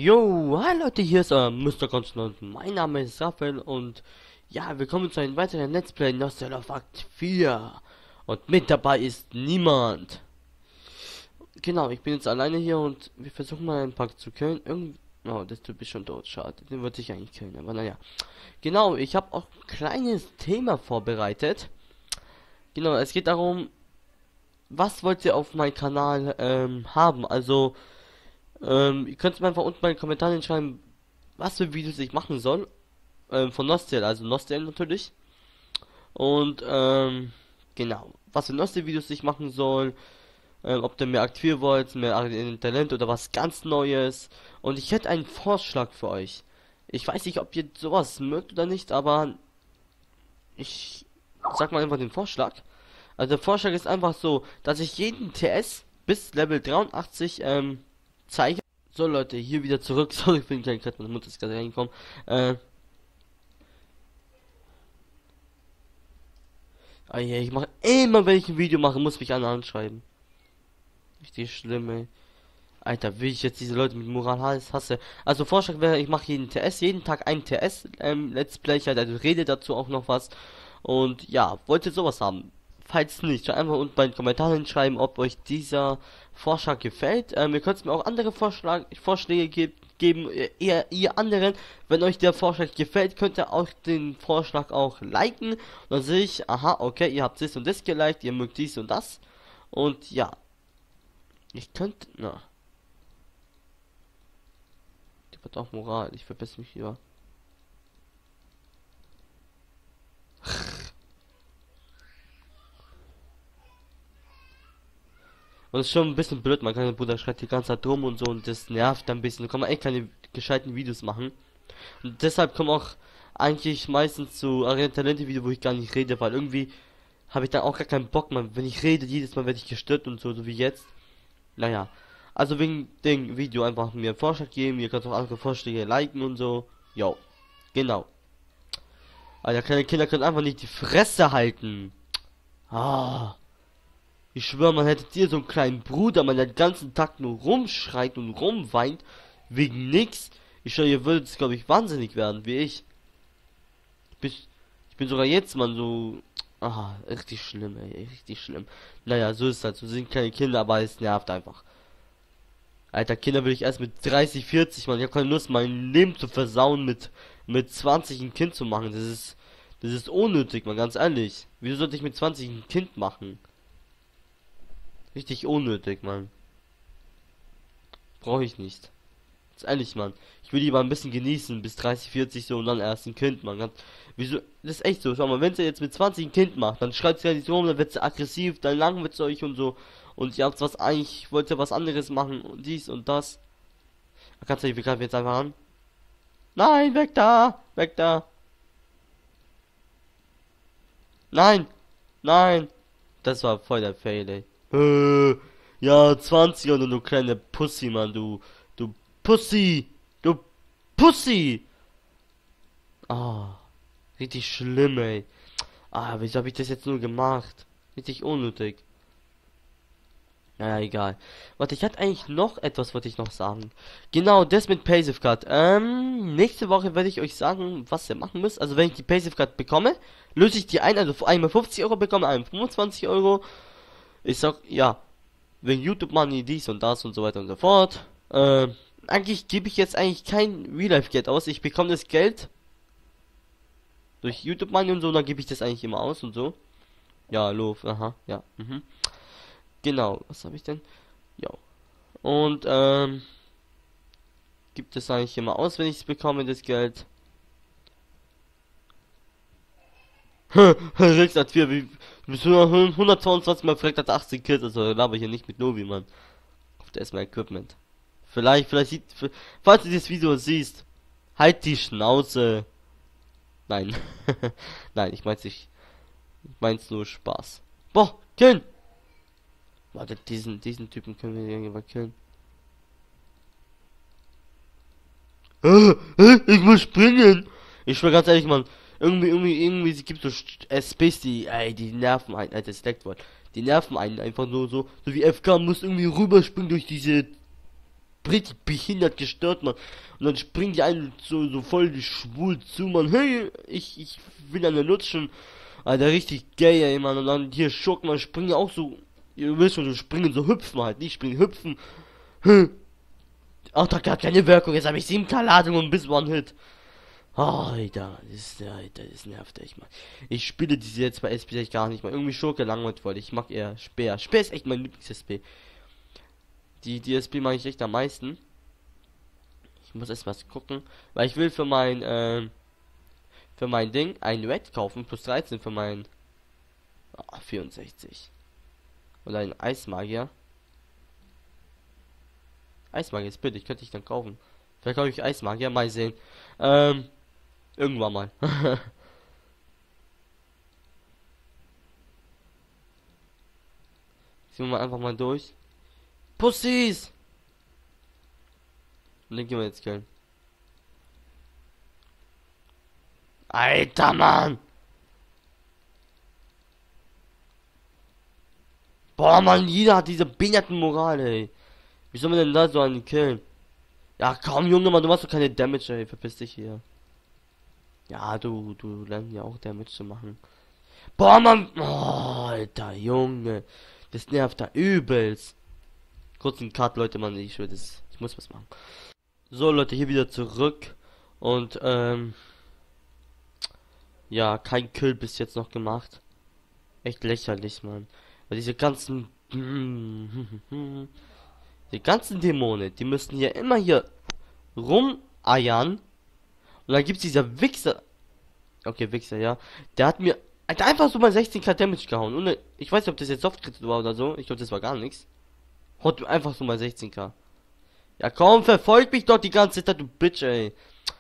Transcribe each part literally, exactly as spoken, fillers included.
Jo, hi Leute, hier ist äh, Mister Konstantin. Mein Name ist Raphael und ja, willkommen zu einem weiteren Let's Play Nostal of Act vier. Und mit dabei ist niemand. Genau, ich bin jetzt alleine hier und wir versuchen mal einen Pack zu killen. Irgend oh, das Typ ist schon tot, schade. Den würde ich eigentlich killen, aber naja. Genau, ich habe auch ein kleines Thema vorbereitet. Genau, es geht darum, was wollt ihr auf meinem Kanal ähm, haben? Also, ähm, ihr könnt mir einfach unten in den Kommentaren schreiben, was für Videos ich machen soll. Ähm, von Nostal, also Nostal natürlich. Und, ähm, genau. Was für Nostal-Videos ich machen soll. Ähm, ob ihr mehr aktivieren wollt, mehr Talent oder was ganz Neues. Und ich hätte einen Vorschlag für euch. Ich weiß nicht, ob ihr sowas mögt oder nicht, aber ich sag mal einfach den Vorschlag. Also der Vorschlag ist einfach so, dass ich jeden T S bis Level dreiundachtzig ähm, zeige. So Leute, hier wieder zurück. Sorry für den kleinen Cut, meine Mutter ist gerade reingekommen. Äh, ah, ja, ich mache immer, wenn ich ein Video mache, muss mich einer anschreiben. Richtig schlimm, ey. Alter, will ich jetzt diese Leute mit Moral hasse. Also Vorschlag wäre, ich mache jeden T S, jeden Tag ein T S ähm, Let's Play, halt, also rede dazu auch noch was. Und ja, wollt ihr sowas haben? Falls nicht, schreibt einfach unten bei den Kommentaren schreiben, ob euch dieser Vorschlag gefällt. Ähm, ihr könnt mir auch andere Vorschlag Vorschläge ge geben, ihr, ihr anderen. Wenn euch der Vorschlag gefällt, könnt ihr auch den Vorschlag auch liken. Und dann sehe ich, aha, okay, ihr habt das und das geliked, ihr mögt dies und das. Und ja, ich könnte, na, die wird auch Moral, ich verbessere mich hier. Und das ist schon ein bisschen blöd, mein kleiner Bruder schreit die ganze Zeit rum und so und das nervt ein bisschen. Da kann man echt keine gescheiten Videos machen. Und deshalb kommen auch eigentlich meistens zu Arena Talente Video, wo ich gar nicht rede, weil irgendwie habe ich dann auch gar keinen Bock, man. Wenn ich rede, jedes Mal werde ich gestört und so, so wie jetzt. Naja. Also wegen dem Video einfach mir einen Vorschlag geben, ihr könnt auch andere Vorschläge liken und so. Jo. Genau. Alter, kleine Kinder können einfach nicht die Fresse halten. Ah. Ich schwöre, man hätte dir so einen kleinen Bruder, man den ganzen Tag nur rumschreit und rumweint, wegen nix. Ich schwöre, ihr würdet, glaube ich, wahnsinnig werden, wie ich. Ich bin, ich bin sogar jetzt, man, so... Ah, richtig schlimm, ey, richtig schlimm. Naja, so ist es halt, so sind keine Kinder, aber es nervt einfach. Alter, Kinder will ich erst mit dreißig, vierzig, man. Ich habe keine Lust, mein Leben zu versauen, mit, mit zwanzig ein Kind zu machen. Das ist, das ist unnötig, man, ganz ehrlich. Wieso sollte ich mit zwanzig ein Kind machen? Richtig unnötig, Mann. Brauche ich nicht. Ist ehrlich, Mann. Ich will lieber ein bisschen genießen, bis dreißig, vierzig so und dann erst ein Kind, Mann. Ganz, wieso? Das ist echt so. Schau mal, wenn sie jetzt mit zwanzig ein Kind macht, dann schreibt sie ja nicht rum, dann wird sie aggressiv, dann langweilt sie euch und so. Und ihr habt was eigentlich, wollt ihr was anderes machen und dies und das. Da kannst du dich, wir greifen jetzt einfach an. Nein, weg da! Weg da! Nein! Nein! Das war voll der Fail, ey. Äh, ja, zwanzig und du kleine Pussy, Mann, du, du Pussy, du Pussy. Ah, richtig schlimm, ey. Ah, wieso habe ich das jetzt nur gemacht? Richtig unnötig. Naja, egal. Warte, ich hatte eigentlich noch etwas, wollte ich noch sagen. Genau, das mit Passive Card. Ähm, nächste Woche werde ich euch sagen, was ihr machen müsst. Also, wenn ich die Passive Card bekomme, löse ich die ein, also einmal fünfzig Euro bekomme, einmal fünfundzwanzig Euro. Ich sag, ja, wegen YouTube Money, dies und das und so weiter und so fort. Äh, eigentlich gebe ich jetzt eigentlich kein Real Life Geld aus. Ich bekomme das Geld durch YouTube Money und so, dann gebe ich das eigentlich immer aus und so. Ja, hallo, aha, ja, mhm. Genau, was habe ich denn? Ja. Und, ähm, gibt es eigentlich immer aus, wenn ich es bekomme, das Geld. Rex hat vier, wie, bis hundertzweiundzwanzig mal Freck hat achtzehn Kills, also laber ich hier nicht mit Novi, Mann. Auf der ist mein Equipment. Vielleicht, vielleicht sieht, falls du dieses Video siehst, halt die Schnauze. Nein. Nein, ich mein's nicht. Ich mein's nur Spaß. Boah, killen! Warte, diesen, diesen Typen können wir irgendwann killen. Ich muss springen! Ich schwör ganz ehrlich, Mann. Irgendwie, irgendwie, irgendwie, sie gibt so äh, Space, die, ey, die nerven einen, alter Select-Wort. Die nerven einen einfach nur so, so wie F K muss irgendwie rüberspringen durch diese richtig behindert gestört, man. Und dann springen die einen so, so voll schwul zu, man. Hey, ich, ich will eine lutschen. Alter, richtig gay, ey, man. Und dann hier Schock, man, springen auch so. Ihr wisst schon, so springen, so hüpfen halt. Nicht springen, hüpfen. Hm. Ach, da hat keine Wirkung. Jetzt habe ich sieben K Ladung und bis One-Hit. Oh, Alter, das ist, Alter, das nervt echt, mal. Ich spiele diese jetzt bei S P echt gar nicht mal. Irgendwie Schurke langweilig wollte. Ich mag eher Speer. Speer ist echt mein Lieblings-S P. Die, die S P mag ich echt am meisten. Ich muss erst was gucken. Weil ich will für mein, äh, für mein Ding ein Red kaufen. Plus dreizehn für mein oh, vierundsechzig. Oder ein Eismagier. Eismagier ist billig, könnte ich dann kaufen. Vielleicht kaufe ich Eismagier, mal sehen. Ähm, irgendwann mal. Ziehen wir mal einfach mal durch. Pussys! Und den gehen wir jetzt killen. Alter, Mann! Boah, Mann, jeder hat diese behinderten Moral, ey. Wie soll man denn da so einen killen? Ja, komm, Junge, Mann, du machst doch keine Damage, ey. Verpiss dich hier. Ja, du, du lernst ja auch Damage zu machen. Boah, Mann! Oh, Alter, Junge. Das nervt da übelst. Kurzen Cut, Leute, Mann, ich will das. Ich muss was machen. So, Leute, hier wieder zurück. Und, ähm. Ja, kein Kill bis jetzt noch gemacht. Echt lächerlich, Mann. Weil diese ganzen. Die ganzen Dämonen, die müssen hier immer hier rumeiern. Und dann gibt's dieser Wichser. Okay, Wichser, ja. Der hat mir hat einfach so mal sechzehn K Damage gehauen. Und ich weiß nicht, ob das jetzt Soft-Crit war oder so. Ich glaube, das war gar nichts. Hat einfach so mal sechzehn K. Ja, komm, verfolg mich doch die ganze Zeit, du Bitch, ey.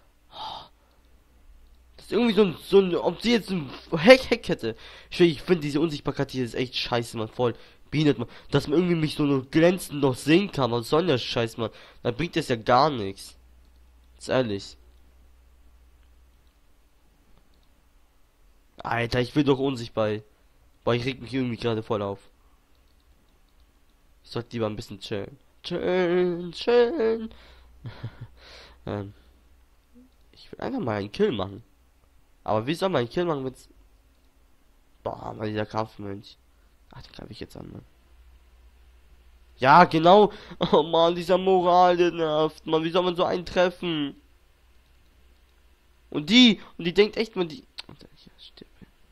Das ist irgendwie so ein, so ein, ob sie jetzt ein Hack, Hack hätte. Ich, ich finde diese Unsichtbarkeit hier ist echt scheiße, man, voll behindert, man. Dass man irgendwie mich so nur glänzend noch sehen kann, was soll der Scheiß, man. Da bringt das ja gar nichts. Ist ehrlich. Alter, ich will doch unsichtbar. Boah, ich reg mich irgendwie gerade voll auf. Ich sollte lieber ein bisschen chillen. Chillen, chillen. ähm, ich will einfach mal einen Kill machen. Aber wie soll man einen Kill machen mit... Boah, mal dieser Kampfmönch. Ach, den greife ich jetzt an, Mann. Ja, genau. Oh Mann, dieser Moral, der nervt, Mann. Wie soll man so einen treffen? Und die, und die denkt echt, man, die... Ja, stirb.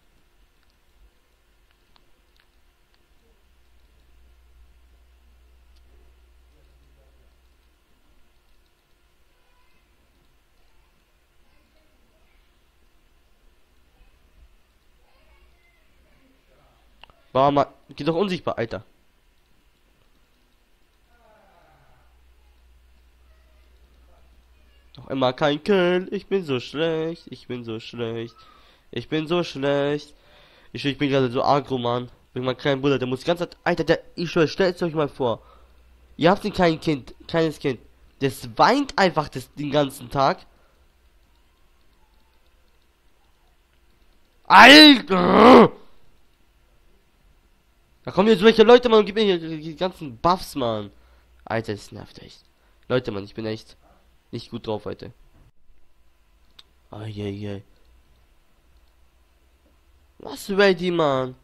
War mal, geht doch unsichtbar, Alter. Noch immer kein Kill. Ich bin so schlecht. Ich bin so schlecht. Ich bin so schlecht. Ich, ich bin gerade so aggro, Mann. Wegen meinem kleinen Bruder, der muss die ganze Zeit. Alter, der. Ich schwör, stellt euch mal vor. Ihr habt ein kleines Kind, kleines Kind. Das weint einfach das, den ganzen Tag. Alter! Da kommen jetzt solche Leute, Mann, und gib mir hier die ganzen Buffs, Mann. Alter, das nervt echt. Leute, Mann, ich bin echt nicht gut drauf heute. Eieiei. Was ready, Mann?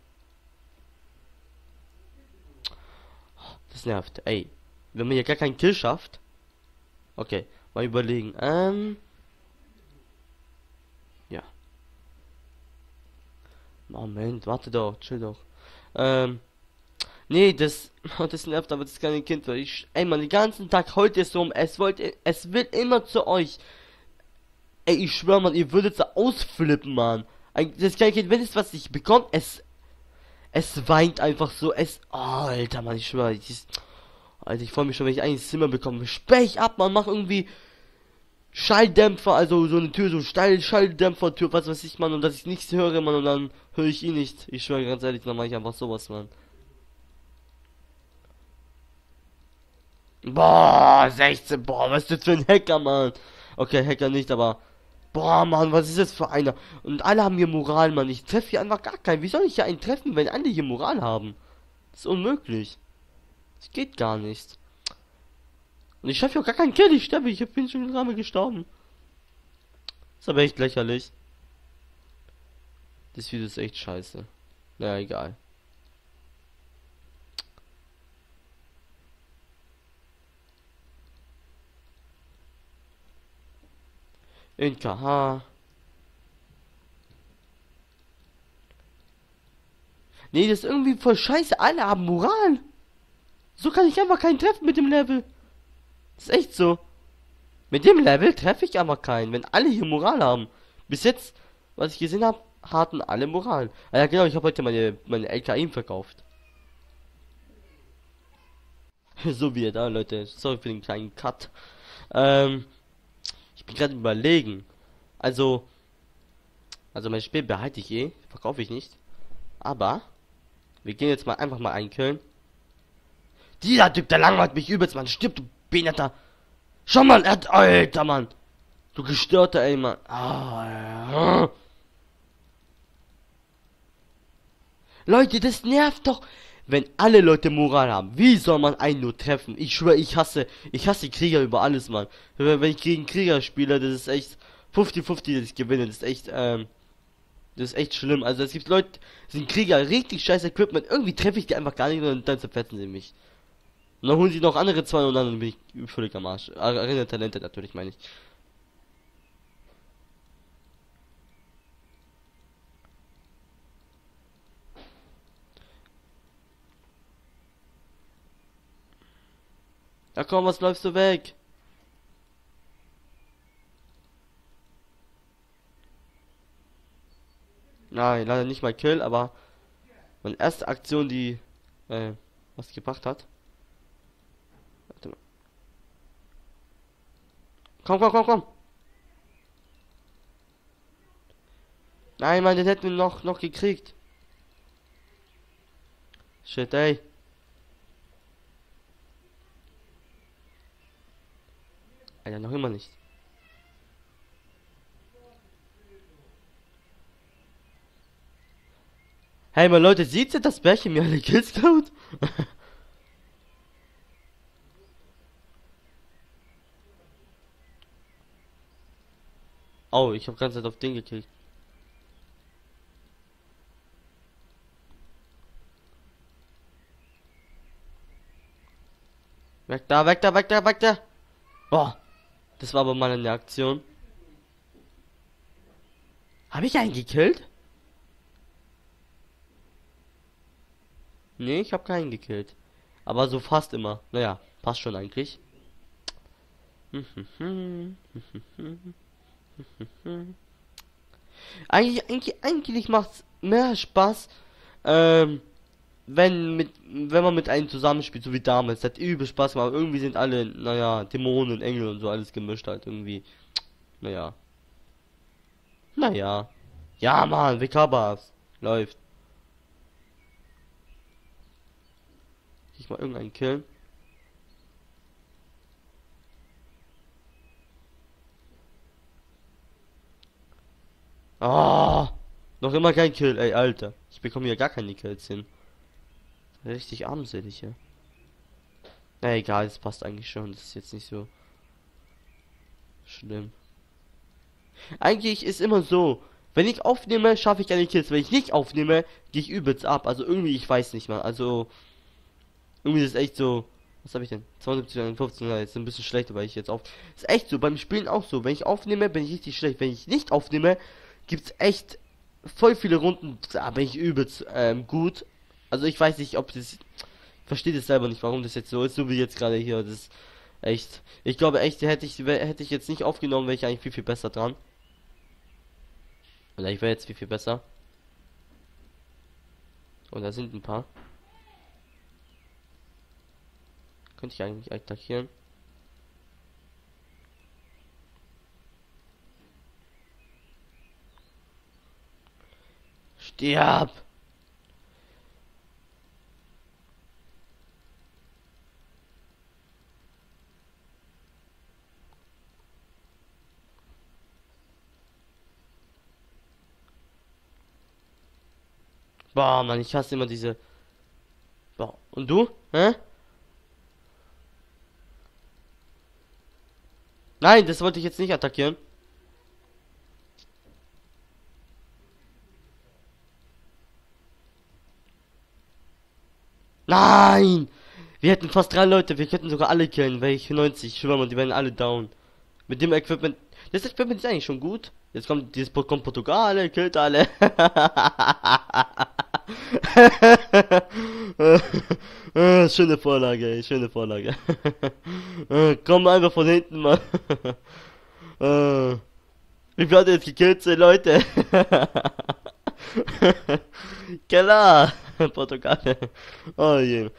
Das nervt. Ey, wenn man hier gar keinen Kill schafft. Okay, mal überlegen. Ähm. Ja. Moment, warte doch, chill doch. Ähm. Nee, das, das nervt, aber das kleine Kind, weil ich, ey, man, den ganzen Tag heute ist rum, es wollte, es will immer zu euch. Ey, ich schwör, man, ihr würdet so ausflippen, man. Das kleine Kind, wenn es was nicht bekommt, es, es weint einfach so, es, oh, Alter, man, ich schwör, ich, Alter, ich freue mich schon, wenn ich ein Zimmer bekomme. Sperr ich ab, man, mach irgendwie Schalldämpfer, also so eine Tür, so Steil, Schalldämpfer, Tür, was weiß ich, man, und dass ich nichts höre, man, und dann höre ich ihn nicht. Ich schwöre ganz ehrlich, dann mache ich einfach sowas, man. Boah, sechzehn, boah, was ist das für ein Hacker, Mann? Okay, Hacker nicht, aber... Boah, Mann, was ist das für einer? Und alle haben hier Moral, Mann. Ich treffe hier einfach gar keinen. Wie soll ich hier einen treffen, wenn alle hier Moral haben? Das ist unmöglich. Das geht gar nicht. Und ich schaffe ja gar keinen Kill, ich sterbe, ich bin schon dreimal gestorben. Ist aber echt lächerlich. Das Video ist echt scheiße. Na egal. In K H. Nee, das ist irgendwie voll scheiße. Alle haben Moral. So kann ich einfach keinen treffen mit dem Level. Das ist echt so. Mit dem Level treffe ich aber keinen, wenn alle hier Moral haben. Bis jetzt, was ich gesehen habe, hatten alle Moral. Ah ja genau, ich habe heute meine, meine L K I verkauft. So wie da, Leute. Sorry für den kleinen Cut. Ähm, ich bin gerade überlegen. Also, also mein Spiel behalte ich eh, verkaufe ich nicht. Aber, wir gehen jetzt mal einfach mal einkillen. Dieser Typ, der langweilt mich übelst, man. Stirbt, du Behinderter. Schau mal, er hat, alter Mann. Du gestörter, ey, Mann. Ah, ja. Leute, das nervt doch. Wenn alle Leute Moral haben, wie soll man einen nur treffen? Ich schwöre, ich hasse, ich hasse Krieger über alles, Mann. Wenn ich gegen Krieger spiele, das ist echt fünfzig fünfzig, dass ich gewinne. Das ist echt, ähm, das ist echt schlimm. Also es gibt Leute, sind Krieger, richtig scheiß Equipment. Irgendwie treffe ich die einfach gar nicht und dann zerfetzen sie mich. Und dann holen sie noch andere zwei und dann bin ich völlig am Arsch. Arena Talente natürlich, meine ich. Ja komm, was läufst du weg? Nein, leider nicht mal Kill, aber meine erste Aktion, die äh, was gebracht hat. Warte mal. Komm, komm, komm, komm. Nein, Mann, den hätten wir noch, noch gekriegt. Shit, ey. Alter, noch immer nicht. Hey, mal Leute, seht ihr, das Bärchen mir alle Kills klaut? Oh, ich habe ganz Zeit auf den gekillt. Weg da, weg da, weg da, weg da. Boah, das war aber mal eine Aktion. Habe ich einen gekillt? Nee, ich habe keinen gekillt. Aber so fast immer. Naja, passt schon eigentlich. Eigentlich, eigentlich, eigentlich macht's mehr Spaß, ähm, wenn mit, wenn man mit einem zusammenspielt, so wie damals. Das hat übel Spaß gemacht. Irgendwie sind alle, naja, Dämonen, Engel und so alles gemischt halt irgendwie. Naja. Naja. Ja, Mann, Wikabas. Läuft. Ich mal irgendeinen killen. Ah, noch immer kein Kill, ey, Alter. Ich bekomme hier gar keine Kills hin. Richtig armselig hier. Na egal, das passt eigentlich schon. Das ist jetzt nicht so schlimm. Eigentlich ist immer so, wenn ich aufnehme, schaffe ich keine Kills. Wenn ich nicht aufnehme, gehe ich übelst ab. Also irgendwie, ich weiß nicht mal. Also irgendwie ist es echt so. Was habe ich denn? zweiundsiebzig, fünfzehn, jetzt ein bisschen schlechter, weil ich jetzt auf. Ist echt so, beim Spielen auch so. Wenn ich aufnehme, bin ich richtig schlecht. Wenn ich nicht aufnehme, gibt's echt voll viele Runden, da bin ich übelst ähm, gut. Also ich weiß nicht, ob das. Ich verstehe das selber nicht, warum das jetzt so ist, so wie jetzt gerade hier. Das ist echt. Ich glaube echt, hätte ich hätte ich jetzt nicht aufgenommen, wäre ich eigentlich viel, viel besser dran. Oder ich wäre jetzt viel, viel besser. Und da sind ein paar. Könnte ich eigentlich attackieren. Stirb! Boah, Mann, ich hasse immer diese. Boah, und du? Hä? Nein, das wollte ich jetzt nicht attackieren. Nein! Wir hätten fast drei Leute, wir könnten sogar alle killen, welche neunzig, ich schwöre mal, die werden alle down. Mit dem Equipment, das Equipment ist eigentlich schon gut. Jetzt kommt dieses kommt Portugal, killt alle. Schöne Vorlage, ey, schöne Vorlage. Komm einfach von hinten, Mann. Wie viel hat er jetzt gekillt, Leute? Keller! Portugal. Oh je.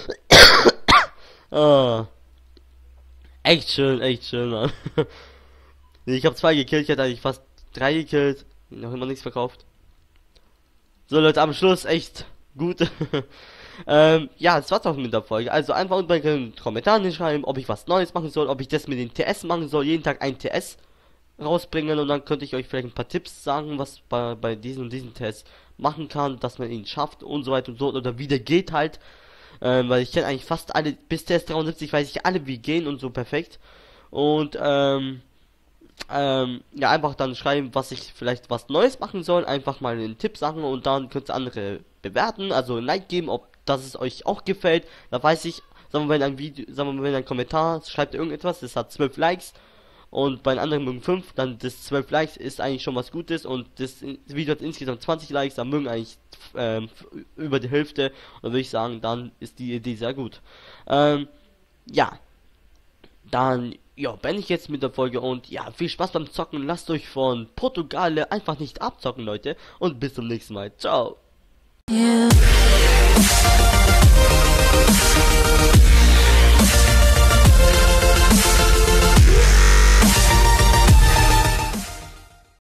Oh. Echt schön, echt schön, Mann. Ich habe zwei gekillt, ich hätte eigentlich fast drei gekillt. Noch immer nichts verkauft. So Leute, am Schluss echt gut. ähm, ja, das war's auch mit der Folge. Also einfach unten bei den Kommentaren schreiben, ob ich was Neues machen soll, ob ich das mit den T S machen soll, jeden Tag ein T S rausbringen, und dann könnte ich euch vielleicht ein paar Tipps sagen, was bei, bei diesen und diesen Tests machen kann, dass man ihn schafft und so weiter und so, oder wie der geht halt. Ähm, weil ich kenne eigentlich fast alle, bis Test dreiundsiebzig weiß ich alle, wie gehen und so perfekt. Und ähm, ähm, ja, einfach dann schreiben, was ich vielleicht was Neues machen soll, einfach mal einen Tipp sagen, und dann könnt ihr andere bewerten, also ein Like geben, ob das es euch auch gefällt. Da weiß ich, sagen wir, wenn ein Video, sagen wir, wenn ein Kommentar schreibt irgendetwas, das hat zwölf Likes, und bei den anderen mögen fünf, dann das zwölf Likes ist eigentlich schon was Gutes, und das Video hat insgesamt zwanzig Likes, dann mögen eigentlich ähm, über die Hälfte, und würde ich sagen, dann ist die Idee sehr gut. Ähm, ja, dann, ja, bin ich jetzt mit der Folge, und ja, viel Spaß beim Zocken, lasst euch von Portugal einfach nicht abzocken, Leute, und bis zum nächsten Mal, ciao. Yeah.